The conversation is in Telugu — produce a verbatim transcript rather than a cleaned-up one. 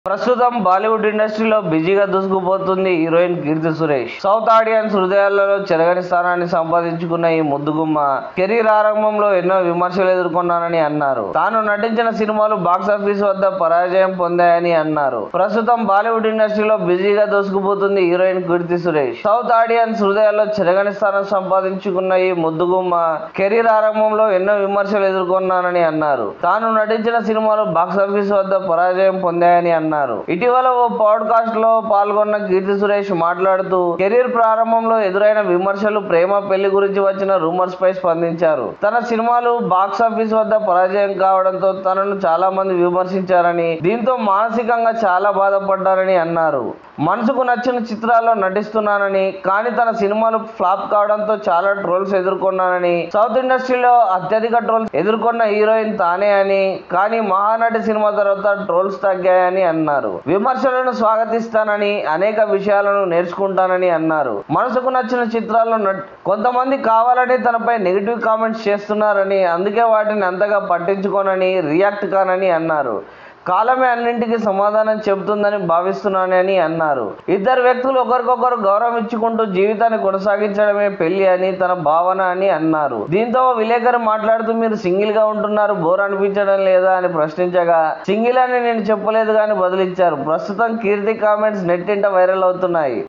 ప్రస్తుతం బాలీవుడ్ ఇండస్ట్రీలో బిజీగా దూసుకుపోతుంది heroine Keerthy Suresh. South audience హృదయాలలో చెరగని స్థానాన్ని సంపాదించుకున్న ఈ ముద్దుగుమ్మ కెరీర్ ఆరంభంలో ఎన్నో విమర్శలు ఎదుర్కొన్నానని అన్నారు. తాను నటించిన సినిమాలు బాక్సాఫీస్ వద్ద పరాజయం పొందాయని అన్నారు. ప్రస్తుతం బాలీవుడ్ ఇండస్ట్రీలో బిజీగా దూసుకుపోతుంది heroine Keerthy Suresh. South audience హృదయాల్లో చెరగని స్థానం సంపాదించుకున్న ఈ ముద్దుగుమ్మ కెరీర్ ఆరంభంలో ఎన్నో విమర్శలు ఎదుర్కొన్నానని అన్నారు. తాను నటించిన సినిమాలు బాక్సాఫీస్ వద్ద పరాజయం పొందాయని అన్నారు. ఇటీవల ఓ పాడ్కాస్ట్ లో పాల్గొన్న కీర్తి సురేష్ మాట్లాడుతూ కెరీర్ ప్రారంభంలో ఎదురైన విమర్శలు, ప్రేమ, పెళ్లి గురించి వచ్చిన రూమర్స్ పై స్పందించారు. తన సినిమాలు బాక్సాఫీస్ వద్ద పరాజయం కావడంతో తనను చాలా మంది విమర్శించారని, దీంతో మానసికంగా చాలా బాధపడ్డారని అన్నారు. మనసుకు నచ్చిన చిత్రాల్లో నటిస్తున్నానని, కానీ తన సినిమాలు ఫ్లాప్ కావడంతో చాలా ట్రోల్స్ ఎదుర్కొన్నానని, సౌత్ ఇండస్ట్రీలో అత్యధిక ట్రోల్స్ ఎదుర్కొన్న హీరోయిన్ తానే అని, కానీ మహానటి సినిమా తర్వాత ట్రోల్స్ తగ్గాయని అన్నారు. విమర్శలను స్వాగతిస్తానని, అనేక విషయాలను నేర్చుకుంటానని అన్నారు. మనసుకు నచ్చిన చిత్రాల్లో కొంతమంది కావాలని తనపై నెగిటివ్ కామెంట్స్ చేస్తున్నారని, అందుకే వాటిని అంతగా పట్టించుకోనని, రియాక్ట్ కానని అన్నారు. కాలమే అన్నింటికి సమాధానం చెబుతుందని భావిస్తున్నానని అన్నారు. ఇద్దరు వ్యక్తులు ఒకరికొకరు గౌరవం ఇచ్చుకుంటూ జీవితాన్ని కొనసాగించడమే పెళ్లి అని తన భావన అని అన్నారు. దీంతో విలేకరు మాట్లాడుతూ, మీరు సింగిల్ గా ఉంటున్నారు, బోర్ అనిపించడం లేదా అని ప్రశ్నించగా, సింగిల్ అని నేను చెప్పలేదు అని బదులిచ్చారు. ప్రస్తుతం కీర్తి కామెంట్స్ నెట్టింట వైరల్ అవుతున్నాయి.